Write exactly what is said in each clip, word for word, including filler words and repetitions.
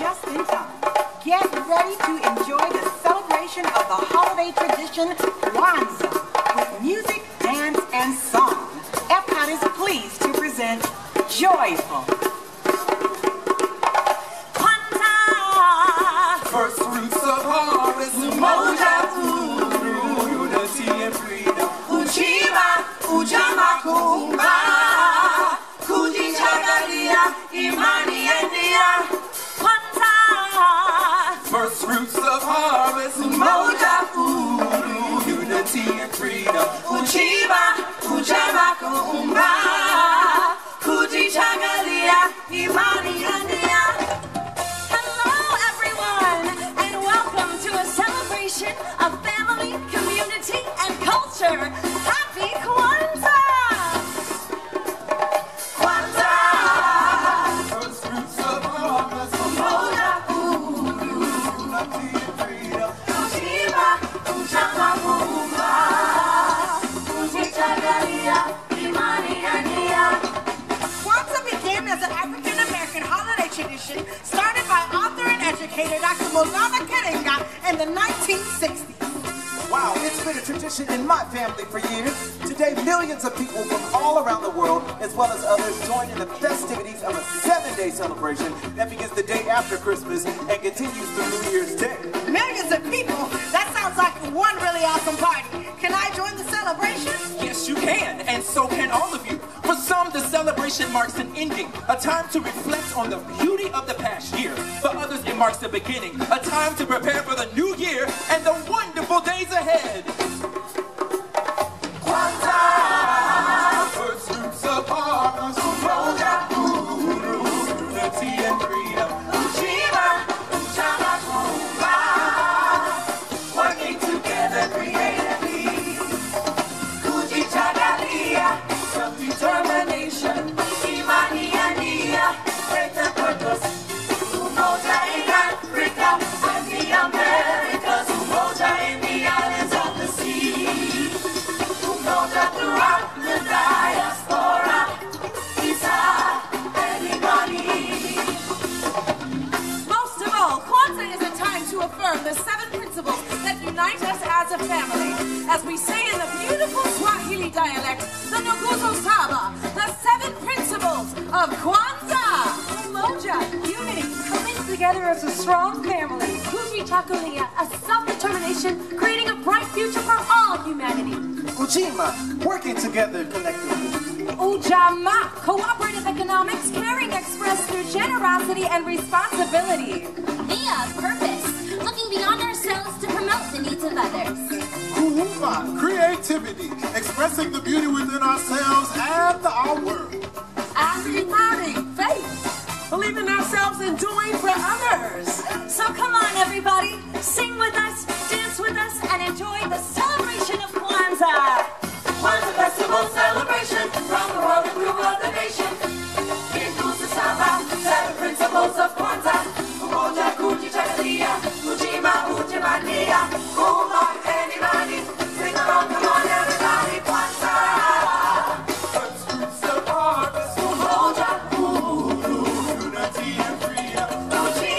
just in time. Get ready to enjoy the celebration of the holiday tradition, Kwanzaa, with music, dance, and song. Epcot is pleased to present Joyful. Kwanzaa! First fruits of harvest, Umoja, Uru, unity and freedom. Uchiba, Ujama, Kumba, Kujichagalia, Imani and Dia. First fruits of harvest, Umoja, Uru, unity and freedom. Uchiba, Ujama, Kumba, Kujichagalia, Imani and Dia. Hello, everyone, and welcome to a celebration of family, community, and culture. Happy Kwanzaa! Kwanzaa! First fruits of harvest, Umoja, Uru, unity and freedom. Uchiba, Ujama, Kumba, Kujichagalia, Imani and Dia. Kwanzaa began as an African-American holiday tradition started by author and educator Doctor Maulana Karenga in the nineteen sixties. Wow, it's been a tradition in my family for years. Today, millions of people from all around the world, as well as others, join in the festivities of a seven-day celebration that begins the day after Christmas and continues through New Year's Day. Millions of people? That sounds like one really awesome party. Can I join the celebration? Yes, you can, and so can all of you. For some, the celebration marks an ending, a time to reflect on the beauty of the past year. For others, it marks the beginning, a time to prepare for the new year and the wonderful days ahead. Kwanzaa! First fruits of harvest, Umoja, Uru, unity and freedom. Uchiba, Ujama, Kumba, working together creatively. Kujichagalia, self-determination. Imani and Dia, greater purpose. Umoja in Africa and the Americas. Umoja in the islands of the sea. Umoja throughout the diaspora. Isa and Imani. Most of all, Kwanzaa is a time to affirm the seven principles that unite us as a family. As we say in the beautiful Swahili dialect, the Nguzo Saba, the seven principles of Kwanzaa. Umoja, unity, coming together as a strong family. Kujichagulia, a self-determination, creating a bright future for all humanity. Ujima, working together collectively. Ujama, cooperative economics, caring expressed through generosity and responsibility. Dia, purpose, looking beyond ourselves to promote the needs of others. Kuumba, creativity, expressing the beauty within ourselves and our world. Afrimari, faith, believing in ourselves and doing for others. So come on, everybody, sing with us, dance with us, and enjoy the celebration of Kwanzaa. Kwanzaa festival celebration from the world and throughout the nation. Includes the Saba, seven principles of Kwanzaa. Umoja, Kujichagalia, Ujima, Ujimania, Kuma, and Imani. Sing along, come on, everybody, Kwanzaa. First fruits of harvest, Umoja, Uru, unity and freedom. Ujima,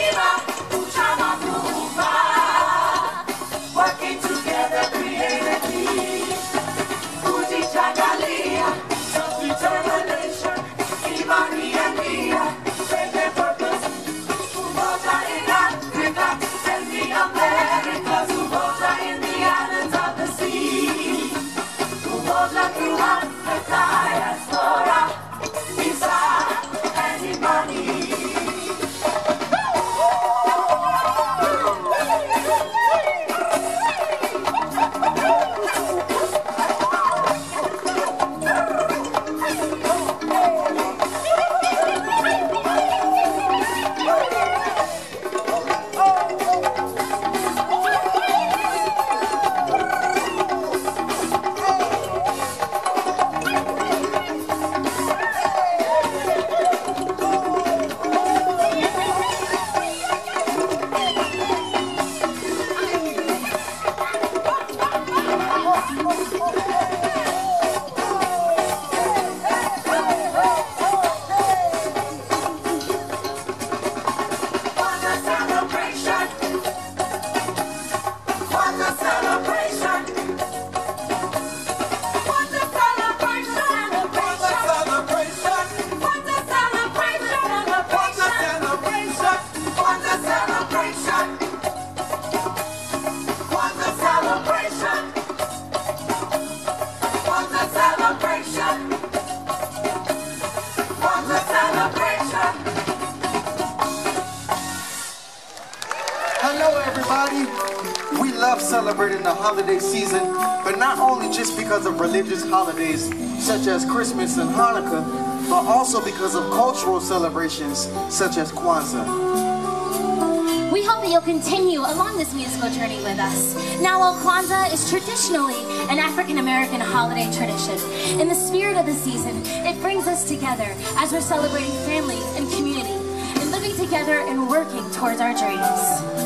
Hello, everybody. We love celebrating the holiday season, but not only just because of religious holidays such as Christmas and Hanukkah, but also because of cultural celebrations such as Kwanzaa. We hope that you'll continue along this musical journey with us. Now, while Kwanzaa is traditionally an African-American holiday tradition, in the spirit of the season, it brings us together as we're celebrating family and community, and living together and working towards our dreams.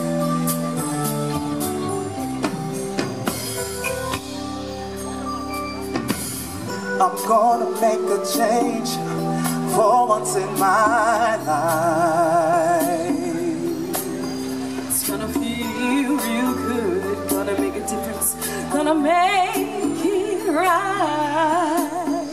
I'm gonna make a change for once in my life. It's gonna feel real good, gonna make a difference, gonna make it right.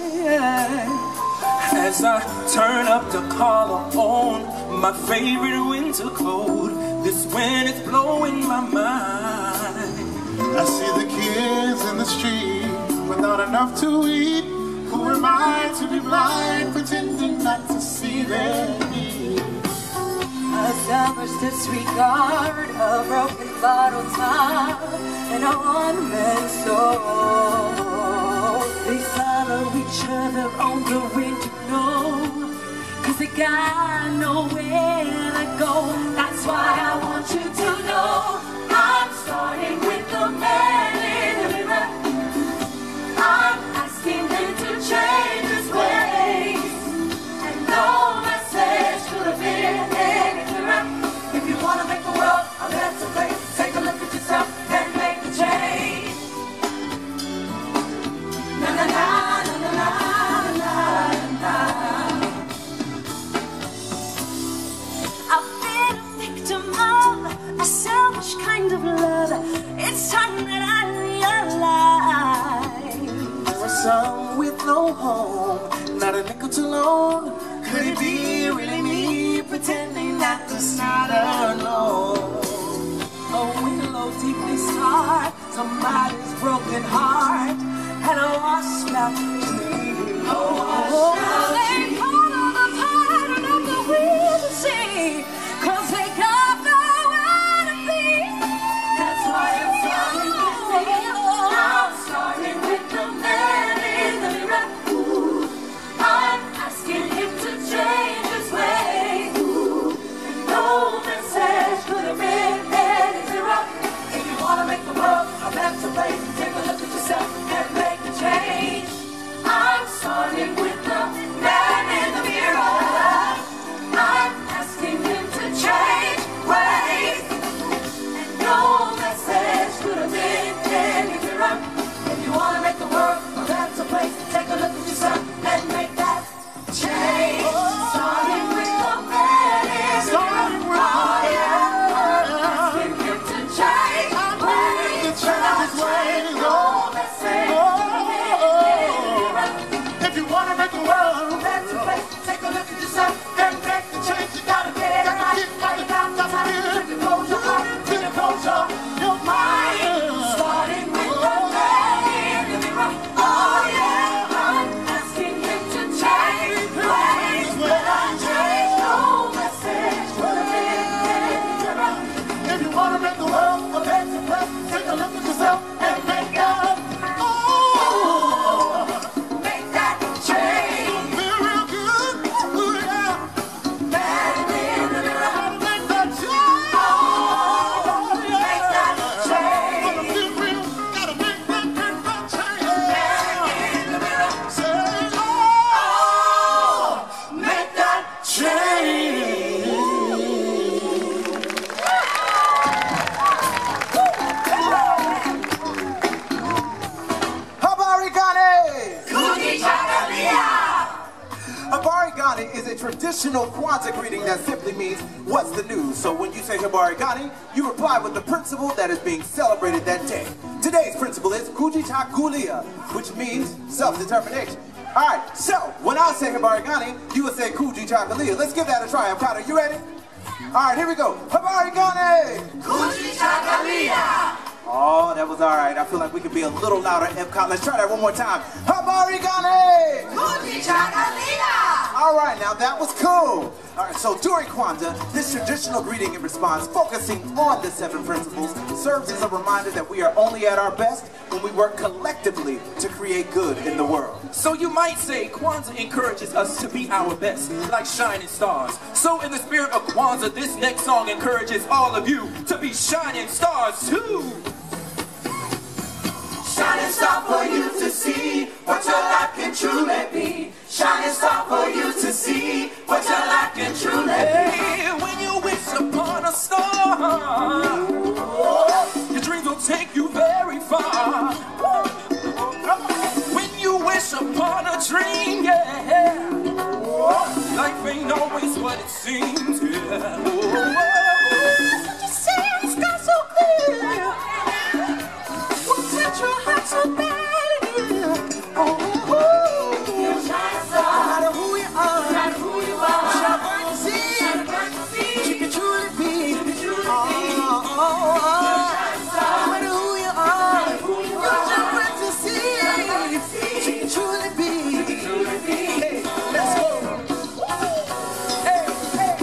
As I turn up the collar on my favorite winter coat, this wind is blowing my mind. I see the kids in the street without enough to eat. Who am I to be blind, pretending not to see their need? A selfish disregard, a broken bottle top, and a one-man soul. They follow each other on the wind, you know, 'cause they got nowhere to go. That's why I want you to know I'm starting with the man in the mirror. I'm asking him to change his ways, and no message could have been any clearer. If you want to make the world a better place, take a look at yourself and make the change. Na na na na na na na na. I've been a victim of a selfish kind of love. It's time that I realize. Some with no home, not a nickel to loan. Could it be really me pretending that this not alone? A willow deeply scarred, somebody's broken heart, and a washed out dream. A washed out dream. They caught on the pattern of the wind to see, 'cause they got nowhere to be. That's why I'm starting with me. I'm starting with the man in the mirror. Ooh, I'm asking him to change his ways. Ooh, no message could have been any clearer. If you want to make the world a better place, take a look at yourself and make a change. I'm starting with the man in the mirror. I'm asking him to change ways, and no message could have been any clearer. If you want to make the world a better place, take a look at yourself and make that change. Starting with the man in the mirror. Oh yeah, asking him to change ways, change ways. No message could have been any clearer. If you want to make the world A better place, take a look at yourself and make the change. You gotta get it right. Gotta get it right. To close your heart, to close your your mind. Starting with the man in the mirror. Oh yeah, I'm asking him to change ways, but I change no message could have been any clearer. if you want to make the world a better place, take a look at yourself and make that. Oh, Make that change. feel real good. Ooh, yeah. Man in the mirror. Gotta make that change. Oh, yeah. Make that change. Gotta feel real. Gotta make that, make that change. Man in the mirror. Say, oh, Make that change. Habari Gani! Kuji Chakalia. Habari Gani is a traditional Kwanzaa greeting that simply means, what's the news? So when you say Habari Gani, you reply with the principle that is being celebrated that day. Today's principle is Kujitakulia, which means self-determination. Alright, so when I say Habari Gani, you will say Kujitakulia. Let's give that a try. Carter, you ready? Alright, here we go. Habari Gani! Kuji Chakalia. Oh, that was alright. I feel like we could be a little louder, Epcot. Let's try that one more time. Habari Gani! Kuji Chakalia. Alright, now that was cool. All right, so during Kwanzaa, this traditional greeting and response focusing on the seven principles serves as a reminder that we are only at our best when we work collectively to create good in the world. So you might say Kwanzaa encourages us to be our best, like shining stars. So in the spirit of Kwanzaa, this next song encourages all of you to be shining stars too. Shining star for you to see what your life can truly be. Shining star for you to see what your life can truly be. Hey, when you wish upon a star, your dreams will take you very far. When you wish upon a dream, yeah, life ain't always what it seems, yeah. You see the sky so clear, won't set your heart so bad. Oh, You shine star, no matter who you no are, matter who you are. shall burn to see Shine bright to see. you can truly be. You can truly Oh, be. oh, oh, oh. Shine star, No matter who you are, who you you are. shall burn to see you can truly be. truly be. Hey, let's go. Hey, hey.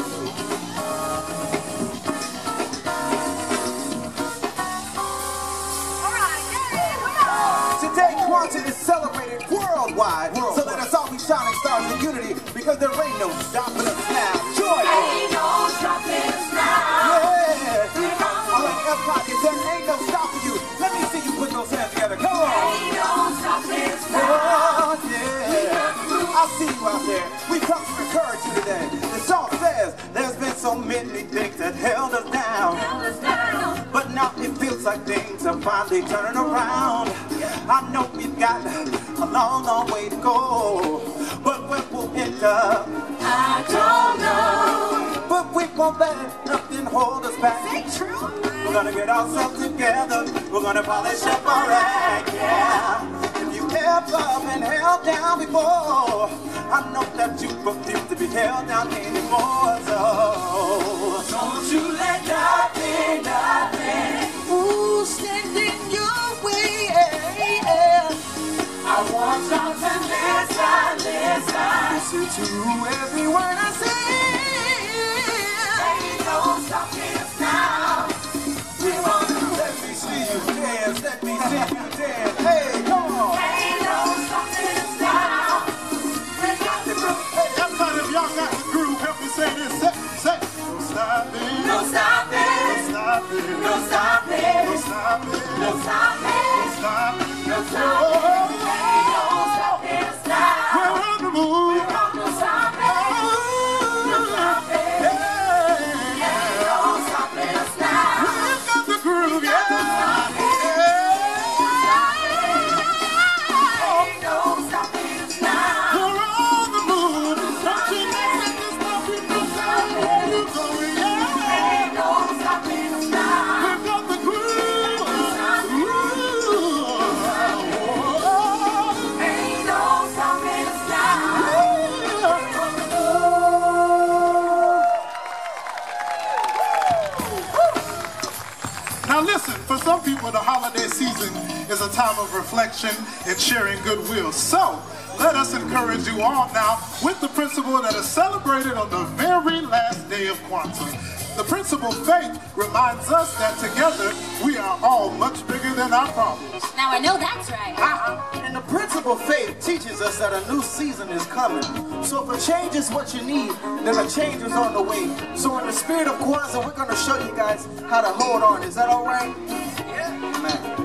All right, yay, come on. Today, Kwanzaa is celebrated worldwide. So let us all be shining stars in unity because there ain't no stopping us now. Joy! Ain't no stopping us now. Yeah! All right, Epcot, if there ain't no stopping you, let me see you put those hands together. Come on! Ain't no stopping us now. Oh, yeah! I see you out there. We come to encourage you today. The song says there's been so many things that held us down. Held us down. But now it feels like things are finally turning around. I know we've got a long, long way to go. But where we'll end up, I don't know. but we won't let nothing hold us back. Ain't true. We're gonna get ourselves together. We're gonna polish up our act, yeah. If you ever been held down before, I know that you refuse to be held down anymore. So Don't you let nothing, nothing. ooh, stand in your way. Yeah. I want y'all to listen, listen. Listen to every word I say. Ain't no stopping us now. We wanna Let me see you dance. Let me see you dance. Hey, come on. ain't no stopping us now. We got the groove. Hey, everybody, if y'all got the groove, help me say this. Say, say, no stopping. No stopping. No stopping. No stopping. No stopping. No stopping. No stopping. No stopping. Ain't no stopping us now. We're on the move. No stopping. No stopping. Ain't no stopping us now. We've got the groove, yeah. Ain't no stopping us now. We're on the move. Don't you know that there's nothing to stop where you go, yeah. Ain't no stopping us now. We've got the groove. Ooh. Ain't no stopping us now. Now listen, for some people the holiday season is a time of reflection and sharing goodwill. So let us encourage you all now with the principle that is celebrated on the very last day of Kwanzaa. The principle faith reminds us that together we are all much bigger than our problems. Now I know that's right. Uh-uh. And the principle faith teaches us that a new season is coming. So if a change is what you need, then a change is on the way. So in the spirit of Kwanzaa, we're going to show you guys how to hold on. Is that all right? Yeah. Man.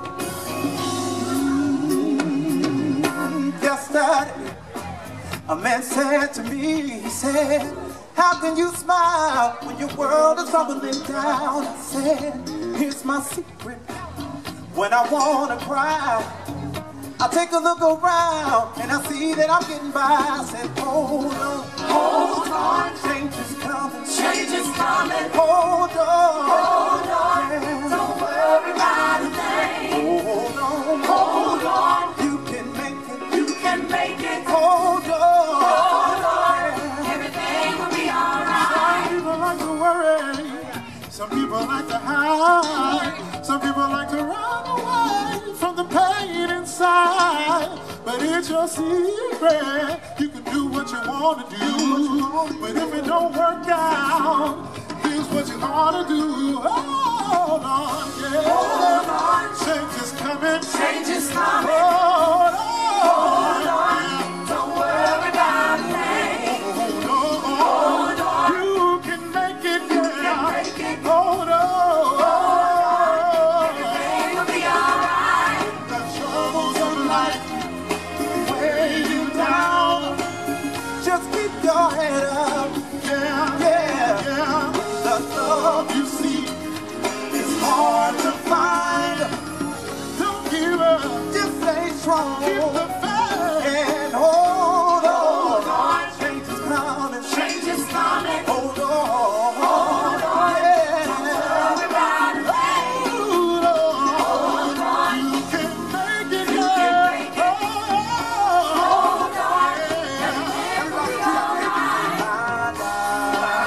Yesterday, a man said to me, he said, how can you smile when your world is crumbling down? I said, here's my secret. When I wanna cry, I take a look around and I see that I'm getting by. I said, hold on, Hold on. change is coming. Change is coming. Hold on, Hold on. yeah. Don't worry about a thing. Hold on, Hold on. you can make it. You can make it. Hold on, Hold on. yeah. Everything will be alright. Some people like to worry. Some people like to hide. Some people like to run away from the pain inside. but it's your secret. You can do what you want to do, but if it don't work out, here's what you ought to do. Hold on, yeah. Hold on. Change is coming. Change is coming. Hold on. Hold on. Don't worry about a thing. Hold on. Hold on. You can make it, yeah. You can make it. Hold on. Hold on. Everything will be alright. The troubles of life weigh you down. Just keep your head up. Yeah, Yeah. yeah. The love you seek is hard to find. Don't give up. Just stay strong Keep the faith. and hold on. Hold on. Change is coming. Change is coming. Hold on. Hold on. Yeah. Don't worry about a thing. Hold on. Hold on. You can make it. You can make it. Hold Hold on. yeah. Everything will be alright.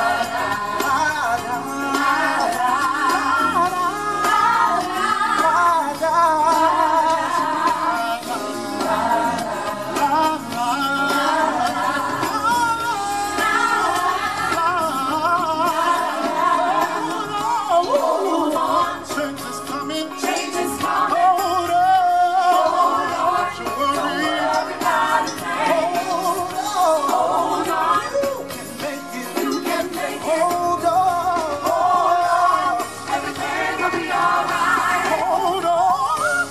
Change is coming. Change is coming. Hold on. Don't Don't you worry. worry about a thing. Hold on. You can make it. Hold on. Hold on. Everything will be alright. Hold on.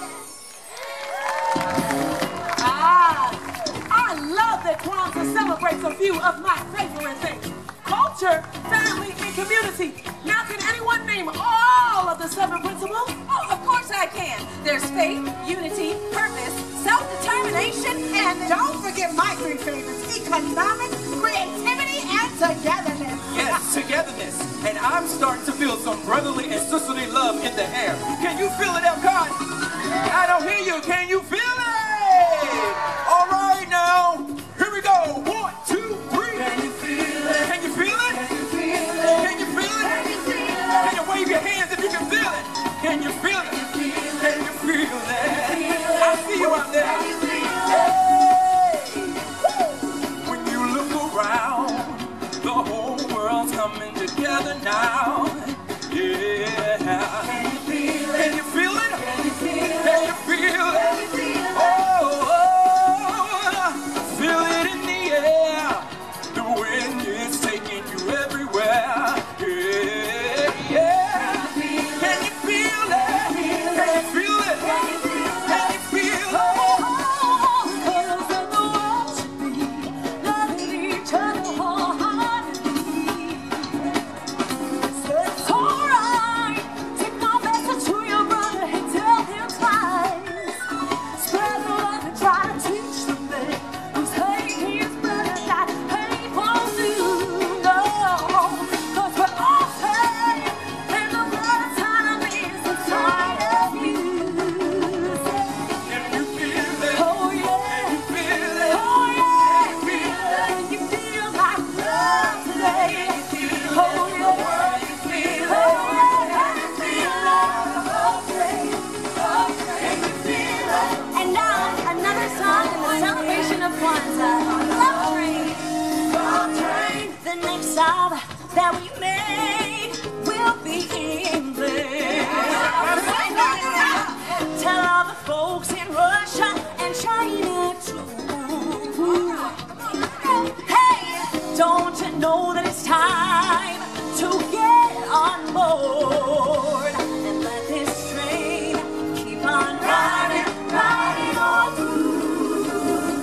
Ah, I love that Kwanzaa celebrates a few of my favorite things. Culture, family, and community. Now, can anyone name all of the seven principles? Oh, of course I can. There's faith, unity, purpose, self-determination, and don't forget my three favorites: economics, creativity, and togetherness. Yes, togetherness. And I'm starting to feel some brotherly and sisterly love in the air. Can you feel it, Epcot? I don't hear you. Can you feel it? All right, now. Here we go. One, two, three. Can you feel it? Can you feel it? Can you feel it? Can you feel it? Can you feel it? Can you wave your hands if you can feel it? Can you feel it? Can you feel it? I see you out there. Hey! When you look around, the whole world's coming together now. Yeah. Can you feel it? Can you feel it? Can you feel it? Can you feel it? Can you feel it? Oh, oh, feel it in the air. The wind is taking you everywhere. Yeah, yeah. Can you feel it? Can you feel it? Can you feel it? Colors of the world should be loving each other wholeheartedly. So it's alright. Take my message to your brother and tell him twice. Spread the love and try to teach the man who's hate his brother that people do. No, 'cause we're all saved, and the blood time is inside of you. Can you feel it? Oh yeah. Can you feel it? Oh yeah, can you feel like love today? Oh yeah, Can you feel oh it? yeah, can you feel love today? Can you feel it? And now another song in the celebration of Kwanzaa, Love Train. Love Train. The next stop that we make will be England. Tell all the folks in Russia and China too. Hey, don't you know that it's time to get on board and let this train keep on riding, riding on through.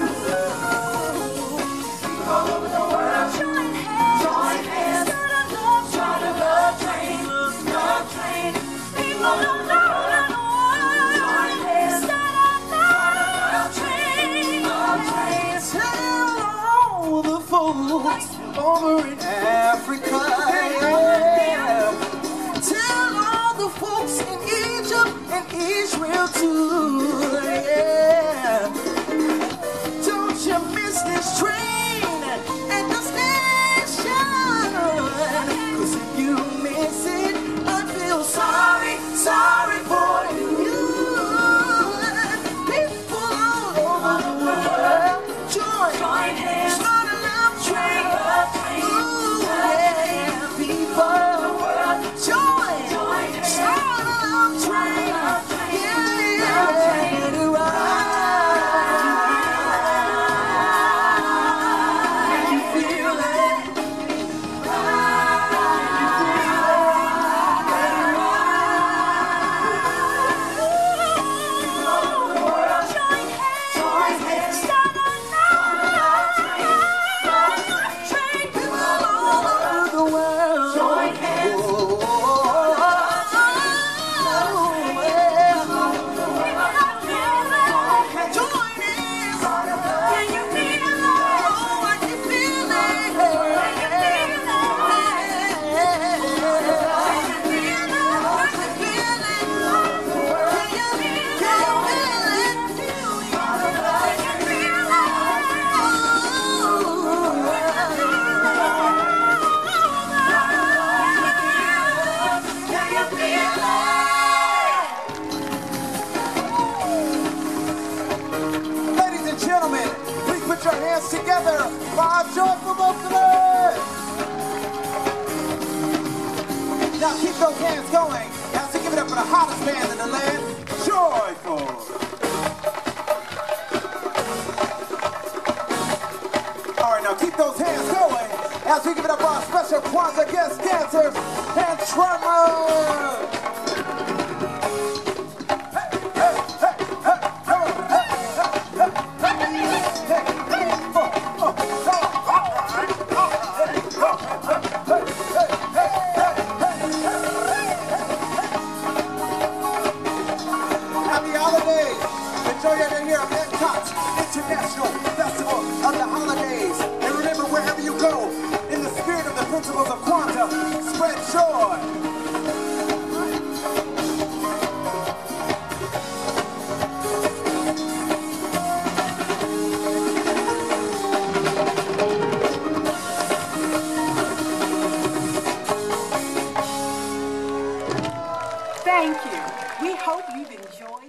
All over the world, join hands, join hands, start a love, start a love train, love train. People all over the world, join hands, start a love train, love train. Tell all the folks over in Africa, yeah. Tell all the folks in Egypt and Israel too, yeah. Don't you miss this train at the station? 'Cause if you miss it, I feel sorry, sorry for you. People all over keep those hands going as we give it up for the hottest band in the land, Joyful. All right, now keep those hands going as we give it up for our special Kwanzaa guest dancers and drummers. International Festival of the Holidays. And remember, wherever you go, in the spirit of the principles of Kwanzaa, spread joy. Thank you. We hope you've enjoyed